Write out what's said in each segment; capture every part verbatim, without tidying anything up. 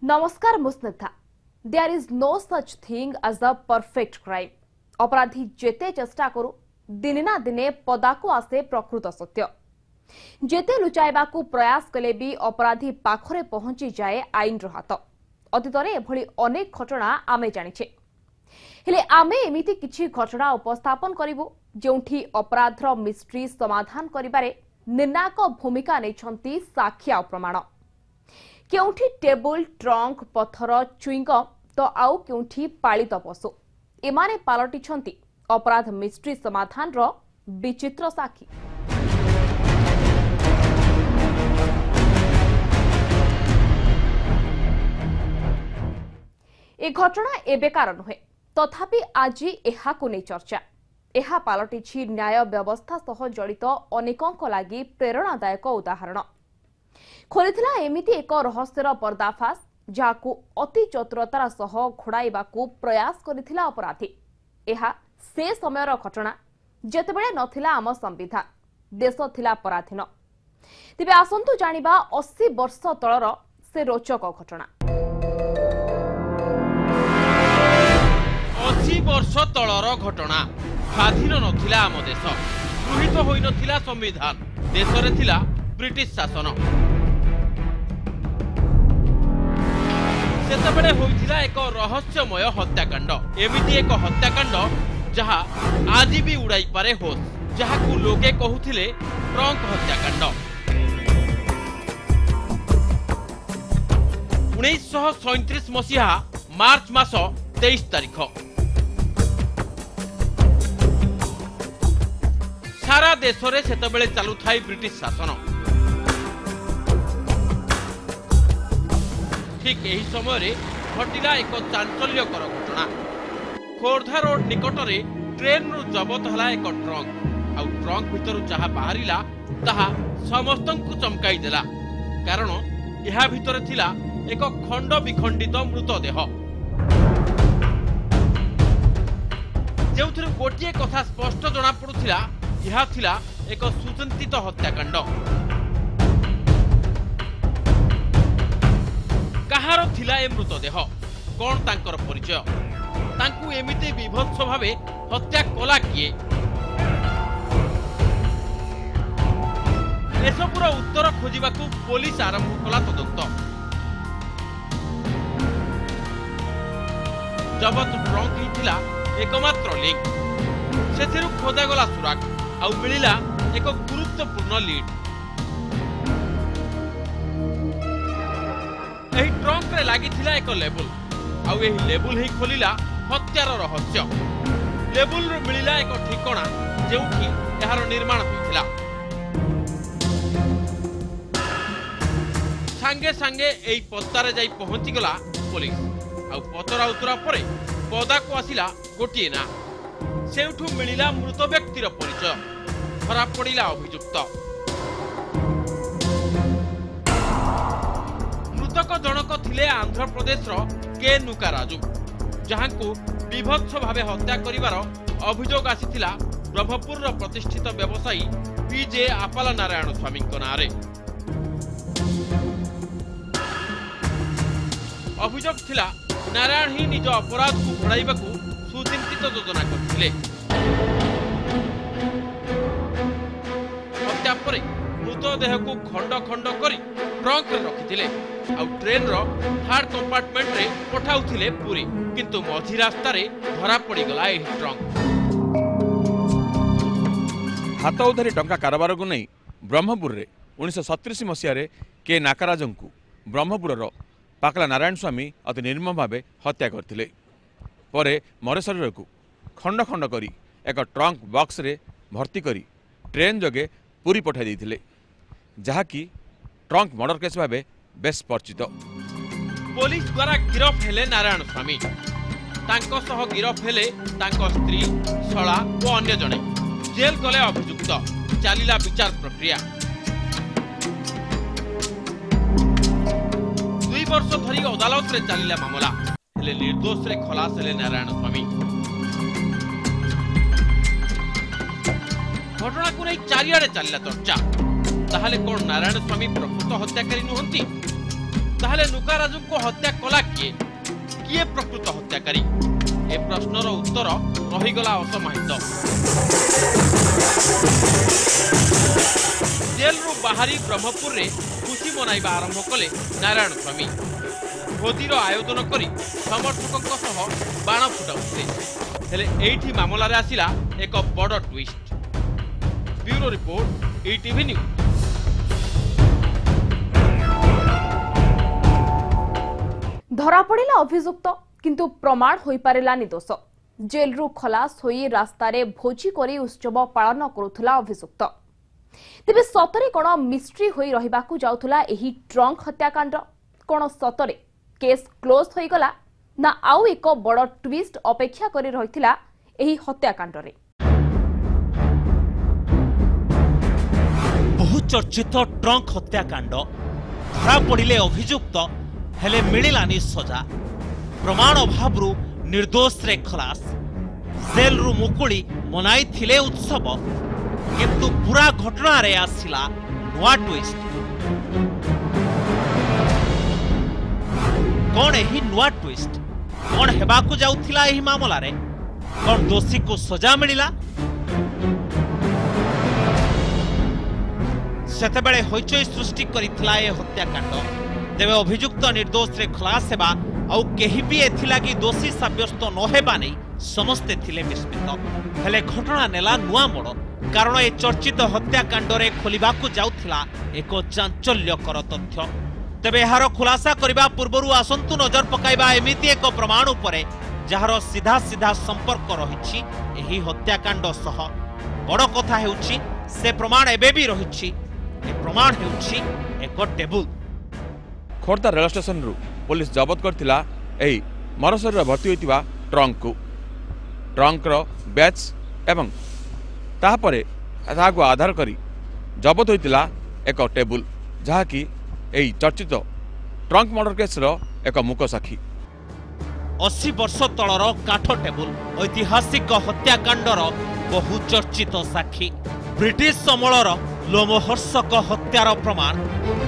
नमस्कार मुस्निथा। There is no such thing as a perfect crime. अपराधी जेते चेष्टा करू दिने ना दिने पदाकू आसे प्रकृत सत्य। जेते लुचाइबाकू प्रयास कले भी अपराधी पाखरे पहुंची जाए आईन रो हाथ। अतीतरे एभली अनेक घटना आमे जानिछे। हेले आमे एमिति किछि घटना उपस्थापन करिवु जेउठी अपराधर मिस्ट्री समाधान करिबारे निर्णायक भूमिका नेछंती साक्षी आ प्रमाण। केउठी टेबल ट्रंक पत्थर चुईंगम तो आउ केउठी पालित पशु एमाने पालटिछंती अपराध मिस्ट्री समाधान रो विचित्र साक्षी। ए घटना एबेकार नुहे तथापि आज एहाकु नै चर्चा। एहा पालटिछि न्याय व्यवस्था सह जड़ित अनेकंक लागि प्रेरणादायक उदाहरण। खोलिथिला एमिति एक रहस्यर पर्दाफाश जाकू अति चतुरतार सह घोड़ाइबाकू प्रयास करिथिला अपराधी। एहा से समयर घटना जेतेबेले नथिला आम संविधान, देश थिला पराधीन। तेबे आसंतु जानिबा अस्सी वर्ष तळर से रोचक घटना। अस्सी वर्ष तळर घटना। स्वाधीन नथिला आम देश, गृहीत होई नथिला संविधान, देशरे थिला ब्रिटिश शासन। सेतबेले होइथिला एक रहस्यमय हत्याकांड। एमिति एक हत्याकांड जहा आज भी उड़ाई पारे होश, जहाकू लोके कहूथिले ट्रंक हत्याकांड। उन्नीस सौ सैंतीस मसीहा मार्च मास तेईस तारीख सारा देश रे सेतबेले चालू थाई ब्रिटिश शासन। ठीक यही समय घटिला एक चांचल्यकर घटना। खोर्धा रोड निकटरे ट्रेन रु जबत हला एक ट्रंक। आउ ट्रंक भितर जहा बाहरिला ताहा समस्तंकु चमकाई देला, कारण यहा भितर थिला एक खंड विखंडित मृतदेह, जेउथरे गोटिए कथा स्पष्ट जना पडुथिला, यहा थिला एक सुचिंतित हत्याकांड। कहार थिला ए मृतदेह, कौन तांकर परिचय, तांकु एमिति विभत्स भावे हत्या कला किए, एसबुर उत्तर खोजिबाकू पुलिस आरंभ कला तदंत। जबत ट्रंक ही थिला एकमात्र लिंक, सेथिरु खोजागला सुराग आउ मिलिला एक गुरुत्वपूर्ण लीड। एही ट्रंक रे लागि थिला एक लेबुल, आउ एही लेबुल ही खोलिला हत्यार रहस्य। लेबुल रो मिलिला एक ठिकाना जेउठी एहार निर्माण होइथिला। सांगे सांगे एही पत्तारे जाई पहुंची गला पुलिस। आउ पतरा उतरा परे पदा को आसिला गोटिए ना। सेउठु मिलिला मृत व्यक्तिर परिचय। धरा पड़िला अभियुक्त। मृतक जनक थिले आंध्र प्रदेश रो के नुका राजू, जहांकू विभत्स भावे हत्या करिवार अभियोग आसीथिला ब्रह्मपुर रो प्रतिष्ठित व्यवसायी पीजे आपाला नारायण स्वामी नारे। अभियोग थिला नारायण ही निज अपराध को घोड़ाइबाकू सुचिंतित योजना करथिले। हत्या परे मृतदेह को खंड खंड करी ट्रंक रे रखिथिले, आउ ट्रेन रो थर्ड कंपार्टमेंट रे पठाउथिले पुरी, किंतु मझी रास्ता रे धरा पड़ी गला एही ट्रंक। हाथ उधारी टंका कारोबार को नहीं ब्रह्मपुर रे उन्नीस सौ सतैश मसीह के नाकाराजंकु ब्रह्मपुर रो पाकला नारायण स्वामी अति निर्मम भावे हत्या करथिले। परे मर शरीर को खंड खंड करी एक ट्रंक बॉक्स रे भर्ती करी ट्रेन जगे पुरी पठाई देथिले, जहाकी ट्रंक मर्डर केस भावे बेस परिचित। पुलिस द्वारा गिरफ हेले नारायण स्वामी, तांको सह गिरफ हेले तांको स्त्री, शला और अन्य जने। जेल गले अभियुक्त। चलिला विचार प्रक्रिया। दुई वर्ष धरी अदालत रे चलिला मामला, हेले निर्दोष रे खलास हेले नारायण स्वामी। घटना को नहीं चारियाडे चलिला चर्चा। ताहले कोन नारायण स्वामी प्रकृत हत्याकारी नुहंती? ताहले नुकाराजू को हत्या कला किए किए प्रकृत हत्याकारी ए प्रश्नर उत्तर रहीगला असमाहित। जेलरू बाहरी ब्रह्मपुर रे खुशी मनाइबा आरंभ कले नारायण स्वामी। भोजीर आयोजन करी समर्थकों सह बाण फुटाउथिले। हेले एठी मामला रे आसिला एक बड़ twist. Bureau report ETV news. धरा पड़िला अभियुक्त किंतु प्रमाण होई पारिलानी दोष। जेलरू खलास होई रास्तारे भोजी करी उत्सव पालन करुथुला अभियुक्त। तेबे सतरे कोन मिस्ट्री होई रहिबाकू जाउथुला एही ट्रंक हत्याकांड? कोन सतरे केस क्लोज होई गला ना आउ एक बड़ ट्विस्ट अपेक्षा करी रहिथिला एही हत्याकांड रे? बहुचर्चित ट्रंक हत्याकांड धरा पड़िले अभियुक्त हेले मिलिलानी सजा। प्रमाण अभावरू निर्दोष रे खलास। जेल रु मुकुली मनाई थिले उत्सव किंतु पूरा घटना रे आसिला नुआ ट्विस्ट। कौन एही नुआ ट्विस्ट? कौन हेबाकू जाउथिला एही मामला रे? कौन दोषी को सजा मिलिला? सेतेबेले होइचई सृष्टि करिथिला ए हत्याकांड। तेबे अभियुक्त निर्दोष रे खलास हेबा आउ केही भी एथिलागी दोषी साब्यस्त न हेबा नै समस्ते थिले विस्मित। हेले घटना नेला नुआ मोड़। कारण ए चर्चित हत्याकांड रे खोलिबाकू जाउथिला एक चांचल्यकर तथ्य। तेबे एहार खुलासा करिबा पूर्वरु आसंतु नजर पकाइबा एमिति एक प्रमाण उपरे जहार सीधा सीधा संपर्क रहिछि एही हत्याकांड सह। बड़ कथा हेउछि से प्रमाण एबे भी रहिछि। ए प्रमाण हेउछि एक टेबुल। खोर्धा रेल स्टेशन रु पुलिस जबत करथिला एही मरशरीर भर्ती होइतिबा ट्रंक को। ट्रंक रो बैच एवं ताहापरे ताहाको आधार करी जबत होइतिला एक टेबुल जहा कि एही चर्चित ट्रंक मर्डर केस रो एक मुख साखी। अस्सी वर्ष तलर काठ टेबुल ऐतिहासिक हत्याकांडर बहु चर्चित साक्षी। ब्रिटिश समलर लोमहर्षक हत्यार प्रमाण।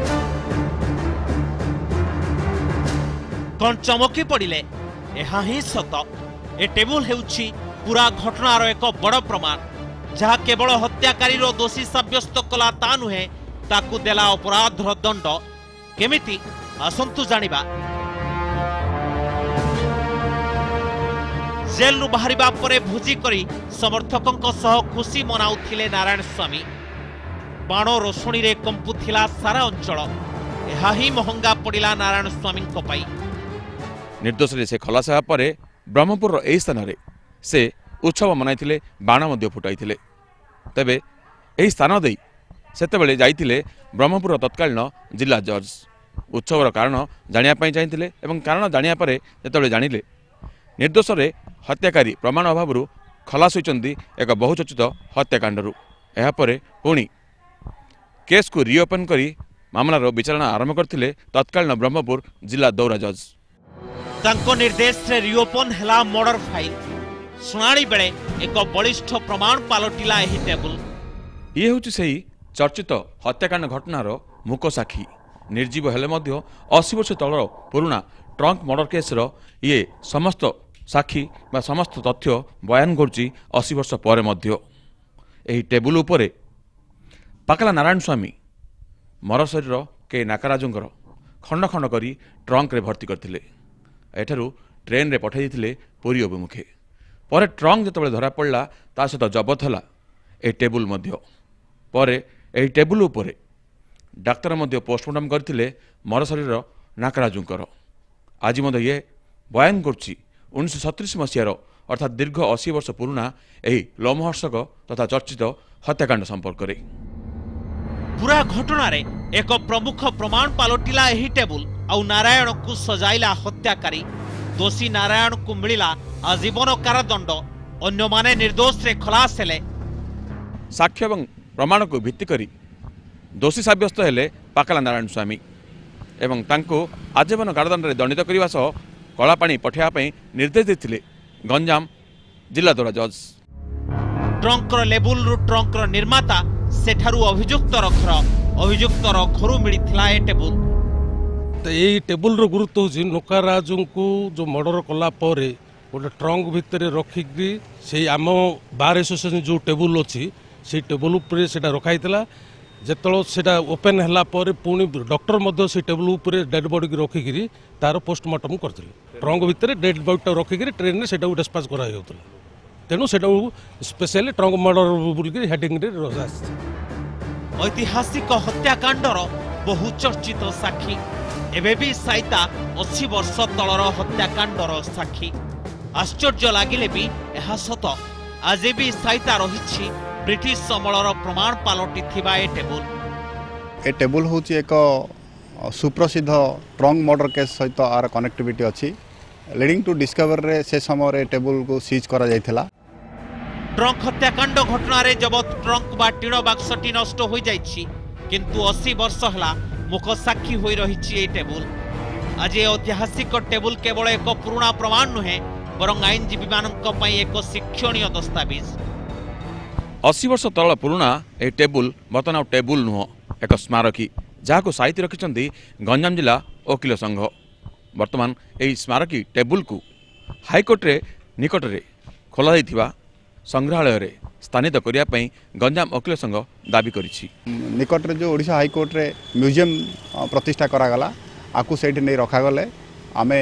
कौन चमकी पड़िले एहा ही सत। ए टेबुल हेउछि पूरा घटनार एक बड़ प्रमाण जहा केवल हत्याकारी रो दोषी साब्यस्त कला ता नुहे ताकू देला अपराधर दंड केमिति आसंतु जानिबा। जेल रु बाहरिबा परे भोजी करी समर्थकों सह खुशी मनाउथिले नारायण स्वामी। बाण रोशणी रे कंपुथिला सारा अंचल। एहा ही महंगा पड़िला नारायण स्वामी को पाई। निर्दोष रे से खलास हेबा परे ब्रह्मपुर रो एही स्थान रे से उत्सव मनाइथिले बाण मध्य फुटाइथिले। तबे एही स्थान देई सेतेबेले जाइथिले ब्रह्मपुर तत्कालीन जिला जज। उत्सवर कारण जानिया पई चाहिथिले एवं कारण जानिया परे जेतेबेले जानिले निर्दोष रे हत्याकारी प्रमाण अभावरू खलास होइचंदी एक बहुचर्चित हत्याकांडरू। एहा परे पुणी केस को रिओपन करी मामलार विचारणा आरंभ करथिले तत्कालीन ब्रह्मपुर जिला दौरा जज। तांको निर्देश रे रिओपन हला मर्डर फाइल। सुनानी बेले एक बलिष्ठ प्रमाण पालटिला एही टेबुल। ये होची सेही चर्चित हत्याकांड घटनार मुख साखी। निर्जीव हेले मध्य अस्सी वर्ष तलर पुराना ट्रंक मर्डर केस रो ये समस्त साखी बा समस्त तथ्य बयान करछि अस्सी वर्ष पर मध्य। एही टेबुल उपरे पाकला नारायण स्वामी मरशरीर के नाकाराजुंकर खंड खंड करी ट्रंक रे भर्ती करथिले। एठारू ट्रेन रे पठाई दिथिले पुरी अभिमुखे। पर ट्रंक जेतेबेले धरा पड़ला ता सहित जबत हला ए टेबुल मध्य। पर एही टेबुल उपरे डाक्तर मध्य पोस्टमार्टम करथिले मरशरीर नाकाराजुंकर। आज मध्य ये बयान करछि उन्नीस सैंतीस मसीहार अर्थात दीर्घ अस्सी वर्ष पुराना एही लोमहर्षक तथा चर्चित हत्याकांड संपर्क रे। पूरा घटना रे एक प्रमुख प्रमाण पालटिला एही टेबुल आउ नारायण को सजाइला हत्याकारी। दोषी नारायण को मिलिला आजीवन कारादंड। अन्य माने निर्दोष रे खलास हेले। साक्ष्य एवं प्रमाण को भित्ति करी दोषी साब्यस्त हेले पाकला नारायण स्वामी एवं तांको आजीवन कारादंड रे दंडित करबा सह कला पानी पठाइबा पई निर्देश देथिले गंजाम जिला दौरा जज। ट्रंकर लेबुल रु ट्रंकर निर्माता सेठारू अभियुक्तर घर। अभियुक्तर घरू मिलिथिला ए टेबुल। तो यही टेबुल रो गुरुत्व हूँ नौकाराज को जो मर्डर कला गोटे ट्रंक भितर रखिकी से आम बार एसोसिएशन जो टेबुल अच्छी से टेबुल उपर से रखाई जिते से ओपेन है पुणी डॉक्टर से टेबुल उपर डेड बॉडी की रखिकी तार पोस्टमार्टम करते ट्रंक भितर डेड बॉडी रखिकी ट्रेन से डिस्पाच कर तेणु से स्पेशली ट्रंक मर्डर बोल हेडिंग ऐतिहासिक हत्याकांडर बहु चर्चित साक्षी एबे भी साइता अस्सी वर्ष तलर हत्याकांडर साक्षी आश्चर्य लगिले भी यह सत आज भी साइता रही ब्रिटिश समलर प्रमाण पलटि ए टेबुल ए टेबुल हूँ एक सुप्रसिद्ध ट्रंक मर्डर केस सहित आर कनेक्टिविटी अच्छी लीडिंग टू डिस्कवर रे से समय टेबुल को सीज करा जायथिला। ट्रंक हत्याकांड घटना रे जबत ट्रंक बा टीण बाक्सटी नष्ट हो जाइछि किंतु अस्सी वर्ष हला मुख साक्षी होई रहिछि ए टेबुल। आज ऐतिहासिक टेबुल केवल एक पुराना प्रमाण नुहे बरं आईनजीवी मानक पई एक शिक्षणीय दस्तावेज। अस्सी वर्ष तल पुराना ए टेबुल बर्तमान टेबुल नुह एक स्मारकी जहाँ साइती रखिंट गंजाम जिला वकिल संघ। बर्तमान यही स्मारकी टेबुल को हाइकोर्ट रे निकट रे खोल संग्रहालय रे स्थानित करने गंजाम वकिल संघ दाबी करिछि। निकट रे जो ओडिशा हाइकोर्ट रे म्यूजियम प्रतिष्ठा करागला आकु सेठी नहीं रखागले आमे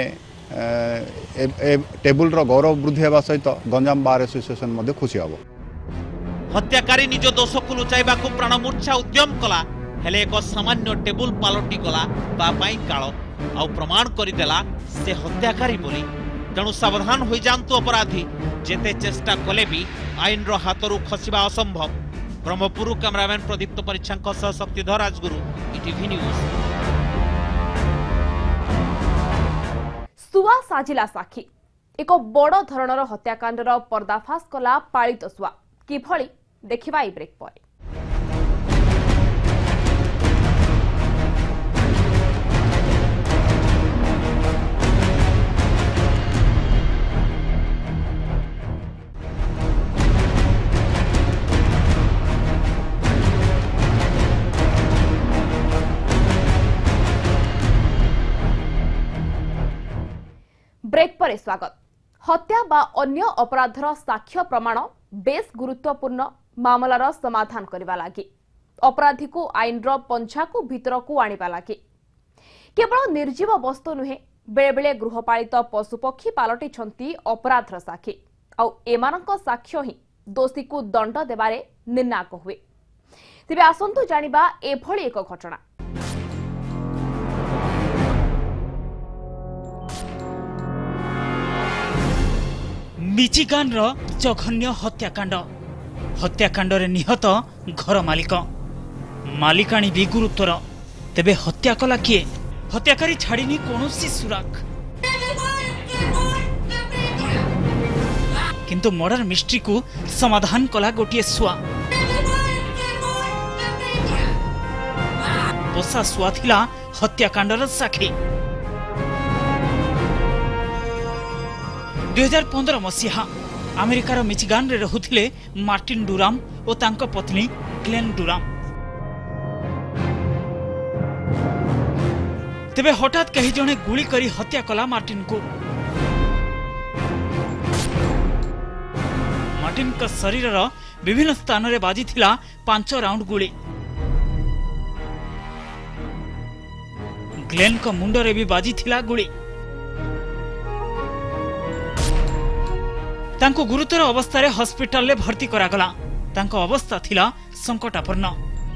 टेबुल रो गौरव वृद्धि होगा सहित गंजाम बार एसोसिएशन मध्य खुशी हम। हत्याकारी निज दोष को लुचाइबा को प्राणमूर्छा उद्यम कला हेले एक सामान्य टेबुल पालटी गला बापाई काल आउ प्रमाण करदेला से हत्याकारी बोली। तेणु सावधान हो जातु अपराधी जेते चेष्टा कले भी आईन रो हाथरू खसिबा असंभव। ब्रह्मपुर कैमरामैन प्रदीप्त परीक्षा सह शक्तिधर राजगुरु ईटीवी न्यूज। सुआ साजिला साखी एक बड़ धरणर हत्याकांडर पर्दाफाश कला पालित सुआ किभली देखिबा ई ब्रेक पर। ब्रेक पर स्वागत। हत्या बा अन्य अपराधर साक्ष्य प्रमाण बेस गुरुत्वपूर्ण मामलार समाधान करने लगी अपराधी को आईन रो पंछा को भीतर को आनिबा लगी केवल निर्जीव वस्तु नुहे बेले बेले गृहपालित पशुपक्षी पालटिछंती अपराधर साक्षी आउ एमानक साक्ष्य ही दोषी को दंड देबारे निर्णायक हुए। तेबे आसंतु जानिबा एभली एक घटना। मिचिगान रो जघन्य हत्याकांड हत्याकांड रे निहत घर मालिक मालिकाणी भी गुरुतर तेबे हत्या कला किए हत्याकारी छाड़ीनी कौनसी सुराग किंतु मर्डर मिस्ट्री को समाधान कला गोटे सुआ पोषा सुआ थिला हत्याकांडर साक्षी। दुई हजार पंद्रह मसीहा अमेरिकार मिचिगान रे रहुथिले मार्टिन डुराम और तांको पत्नी ग्लेन डुराम। तेबे हठात कहीं जने गुली करी हत्या कला मार्टिन को। मार्टिन का शरीर विभिन्न स्थान रे बाजी थिला पांच राउंड गुली। ग्लेन को मुंड रे भी बाजी थिला गुली। तांको गुरुतर अवस्था रे हॉस्पिटल ले भर्ती करागला। तांको अवस्था थिला संकटापन्न।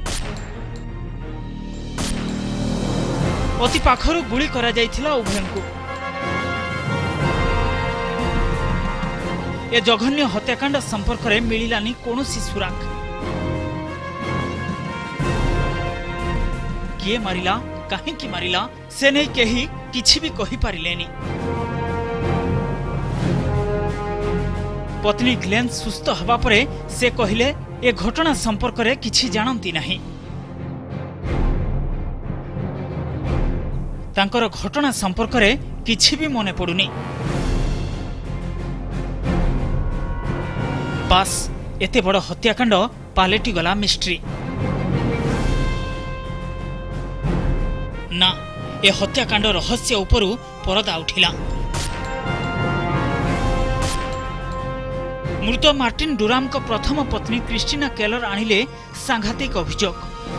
अति पाखरु गुली करा जायथिला उभयंकु। ए जघन्य हत्याकांड संपर्क रे मिलिलानी कोनोसी सुराग। किए मारिला काहे की मारिला से नै केही किछि भी कहि पारिलेनी। पत्नी ग्लेन सुस्थ हवा परे से कहिले ए घटना संपर्क रे किछि जानंती नाही। तांकर घटना संपर्क रे किछि भी मने पडुनी। बास एते बड़ हत्याकांड पालेटी गला मिस्ट्री ना ए हत्याकांड रहस्य उपरु परदा उठिला। मृत मार्टिन डुराम को प्रथम पत्नी क्रिस्टिना केलर आनिले सांघातिक अभियोग।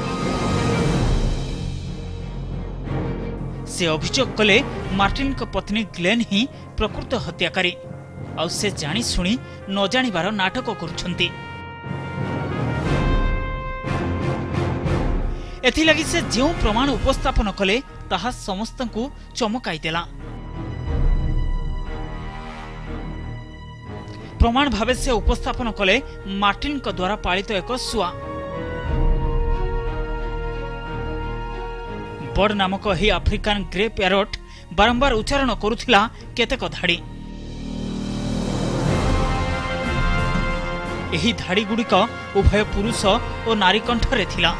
से अभियोग कले मार्टिन को पत्नी ग्लेन ही प्रकृत हत्याकारी आ से जानी सुनी न जानिबार नाटक करुछंती। एथिलागि से जो प्रमाण उपस्थापन कले ताहा समस्तंकु चमकाई देला। प्रमाण भावे से उपस्थापन कले मार्टिन को द्वारा पालित एक सुआ। बर्ड नामक ही आफ्रिकान ग्रे पैरोट बारंबार उच्चारण करुथिला केतेक धाड़ी। एही धाड़ी गुड़िक उभय पुरुष और नारी कंठरे थिला।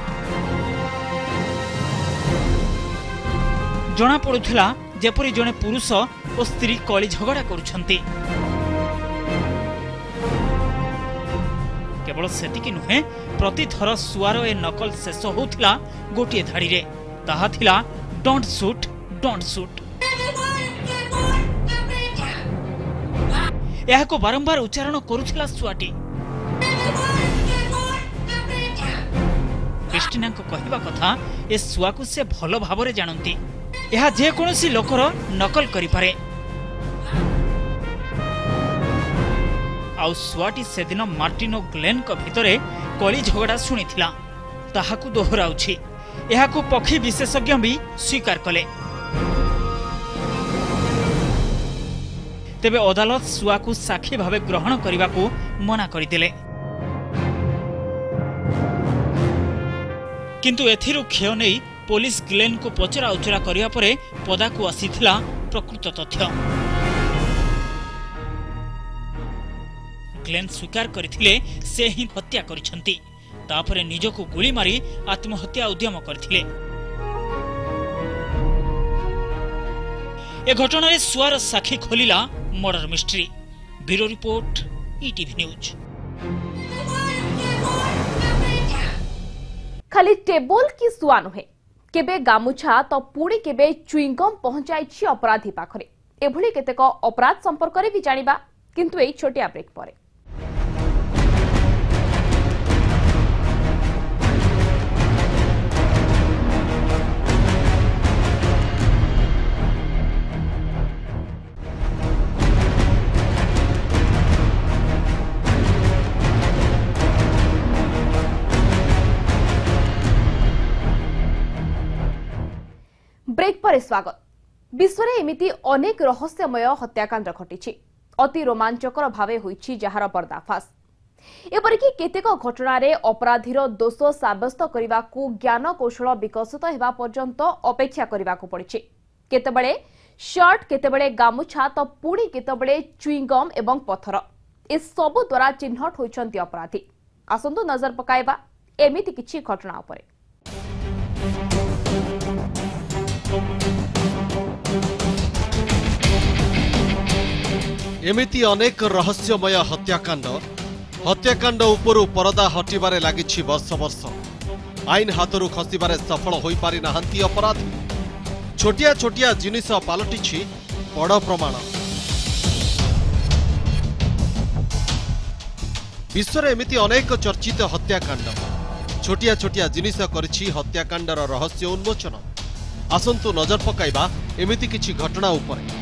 जना पड़ुथिला जेपरि जने पुरुष और स्त्री कली झगड़ा करुछंती। केवल सेतिकी नुहे प्रति थर सुआर ए नकल शेष होउथिला गोटिए धाड़ी रे। ताहा थिला डोंट शूट डोंट शूट। यह को बारंबार उच्चारण करुथिला सुआटी। क्रिस्टिना को कहवा कथा ए सुआ को से भलो भाबरे जानंती। यह जे कोनोसी लोकर नकल करि पारे। आउ सुआटी से दिन मार्टिन और ग्लेन को भितरे कली झगड़ा शुणिथिला ताहाकु दोहराउछि। एहाकु पक्षी विशेषज्ञ भी स्वीकार कले। तेबे अदालत सुआकु साक्षी भावे ग्रहण करने मना करदेले। किंतु एथिरु क्षय नहीं पुलिस ग्लेन को पचरा उचरा करिया परे पदाकु आसीथिला प्रकृत तथ्य। ग्लेन स्वीकार करथिले से ही हत्या करिसंती। तापरे निजको गुली मारी आत्महत्या उद्यम करथिले। ए घटना रे सुआर साखी खोलिला murder mystery. Bureau report ETV news. खाली टेबल की सुआ नुहे केबे गामुछा तो पुणी केबे चुईंगम पहुंचाई अपराधी पाखरे। एभली केतेक अपराध संपर्क रे भी जानिबा किंतु एई छोटिया ब्रेक परे। ब्रेक पर स्वागत। विश्व में एमिति अनेक रहस्यमय हत्याकांड घटी अति रोमांचकर भावे होईछि जहार पर्दाफाश। एपरिक केतेक घटना रे अपराधीर दोष साब्यस्त करने ज्ञान कौशल विकसित होगा पर्यंत अपेक्षा करने पड़ी। केतेबेले शर्ट केतेबेले गामुछा तो पुणी केतेबेले चुईंगम एवं पत्थर ए सबु द्वारा चिन्हट होइछन्ति अपराधी। आसंतु नजर पकाइबा एमिति किछि घटना उपरे। एमिति अनेक रहस्यमय हत्याकांड हत्याकांड उपरु परदा हटिबारे लागिछि वर्ष वर्ष। आईन हाथरू खसिबारे सफल होई पारि नाहंती अपराधी। छोटिया छोटिया जिनिस पालटिछि बड़ प्रमाण। विश्व में एमिति अनेक चर्चित हत्याकांड छोटिया छोटिया जिनिस करिछि हत्याकांडर रहस्य उन्मोचन। आसंतु नजर पकाइबा एमिति किछि घटना उपरे।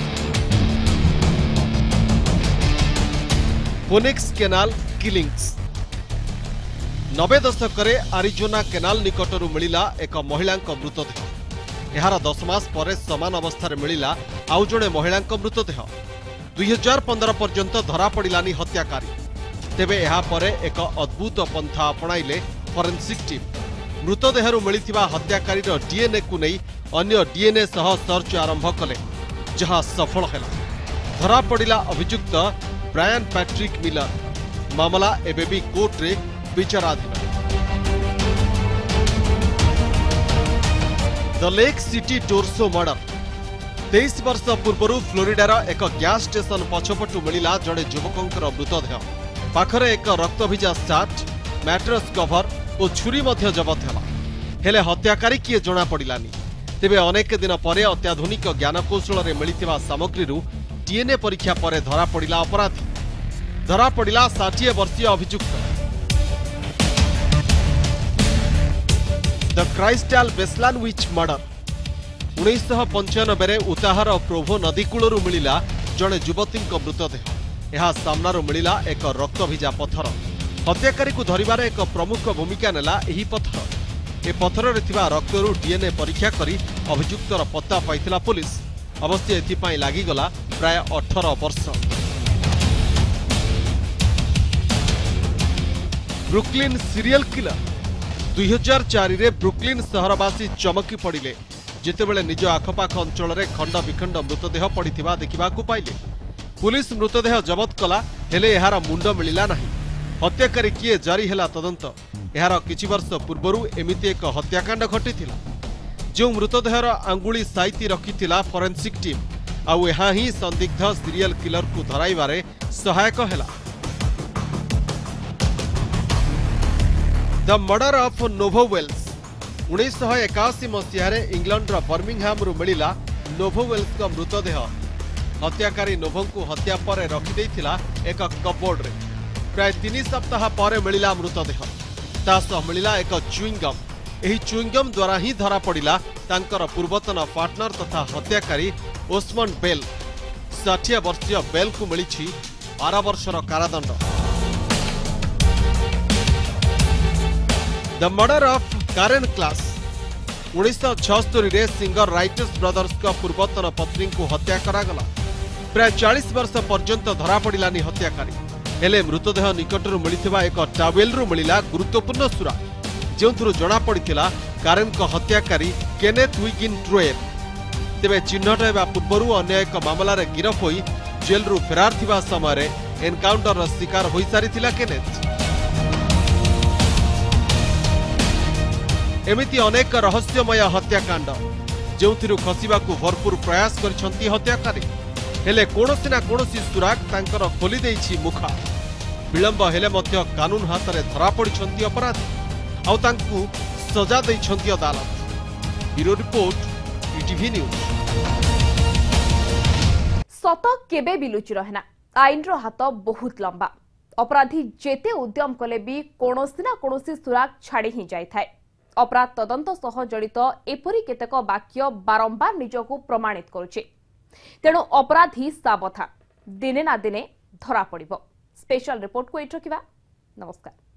Phoenix canal killings. नबे दशक आरिजोना केनाल निकटरू मिलिला एक महिला मृतदेह। एहार दस मास पर समान अवस्था मिलिला आउ जणे महिला मृतदेह। दुई हजार पंद्रह पर्यंत धरा पड़िलानी हत्याकारी। तेबे एहा परे एक अद्भुत पंथा अपणाइले फरेन्सिक टीम। मृतदेहरु मिलिथिबा हत्याकारीर डीएनए को नहीं अन्य डीएनए सह सर्च आरंभ कले, जहां सफल हैला। धरा पड़िला अभियुक्त ब्रायन पैट्रिक मिलर। मामला एबे भी कोर्ट रे विचाराधीन। The lake city torso murder. तेईस वर्ष पूर्व फ्लोरिडार एक गैस स्टेशन पछपटू मिलिला जड़े युवकंकर मृतदेह। पाखरे एक रक्तभिजा सार्ट, मैट्रेस कभर और छुरी मध्य जबत हैला। हेले हत्याकारी किए जना पड़िलानी। तेबे अनेक दिन पर अत्याधुनिक ज्ञानकौशल में मिलता सामग्री डीएनए परीक्षा पर धरा पड़ा अपराधी धरा पड़ा षाठी वर्षीय अभियुक्त द क्राइस्टाल बेस्लान विच मर्डर उन्नीस पंचानबे उताहर प्रोभो नदीकूल मिला जड़े युवती मृतदेह यह सामनारू मिला एक रक्तभिजा पत्थर हत्याकारी को धरिबार एक प्रमुख भूमिका नेला एही पत्थर ए पत्थर रे थिबा रक्तरू डीएनए परीक्षा करी अभियुक्तर पत्ता पाइथिला पुलिस अवश्य एथिपाई लागिगला प्राय अठारह वर्ष। ब्रुकलिन सीरियल किलर दुई हजार चार रे ब्रुकलिन सहरवासी चमकी पड़िले जितेबेले निज आखपाख अंचल में खंड विखंड मृतदेह पड़िथिबा देखिबाकू पाइले पुलिस मृतदेह जबत कला हेले एहार मुंड मिलिला नाही हत्याकारी किए जारी हेला तदंत एहार किछि वर्ष पूर्वरु एमिति एक हत्याकांड घटिथिला जो मृतदेहर आंगुली साइती रखिथिला फोरेंसिक टीम आउ एहा ही संदिग्ध सीरियल किलर को धराइबारे सहायक हेला। द मर्डर ऑफ नोभो वेल्स उन्नीस एकाशी मसीह इंग्लैंड बर्मिंगहाम रु मिला नोभो वेल्स का मृतदेह हत्याकारी नोभो को हत्या पर रखिदेइथिला एक कपबोर्ड रे प्राय तीन सप्ताह पर मिला मृतदेह तासह मिला एक च्युइंगम एही च्युइंगम द्वारा ही धरा पड़ा तांकर पूर्वतन पार्टनर तथा हत्याकारी ओस्मन बेल षाठी वर्षीय बेल को मिली बारह वर्षर कारादंड। The murder of Karen Klaas उन्नीस छस्तरी रे सिंगर राइटर्स ब्रदर्स का पूर्वतन पत्नी को हत्या करागला प्राय चालीस वर्ष पर्यंत धरा पड़ानी हत्याकारी हेले मृतदेह निकटरू मिलिथिबा एक टावेल रु मिलिला गुरुत्वपूर्ण सुरा जोंथुरु जणा पड़िथिला कारेन को हत्याकारी केनेथ विगिन ट्रोएर तेबे चिन्हट हेबा पूर्वरु अन्य एक मामला रे गिरफ होई जेल रु फेरार थिबा समय एनकाउंटर शिकार होई सारिथिला केनेथ। एमिति अनेक रहस्यमय हत्याकांड जोंथिरु खसिबाकू भरपूर प्रयास करिसंती हत्याकारी हेले कोनोसी ना कोनोसी सुराग तांकर खोली देइछि मुखा विलंब हेले मध्य कानून हाथ में धरा पड़िसंती अपराधी आउ तांकू सजा देइसंती अदालत। Bureau report ETV news. सत केबे भी लुचि रहेना आईन रो हाथ बहुत लंबा अपराधी जेते उद्यम कले भी कोनोसी ना कोनोसी सुराग छाड़ी ही जाय थाए अपराध तदंत सह जड़ित एपरी केतेक वाक्य बारंबार निजको प्रमाणित करुचे तेणु अपराधी सावधान दिने ना दिने धरा पड़िबो। स्पेशल रिपोर्ट को एट रखिबा। नमस्कार।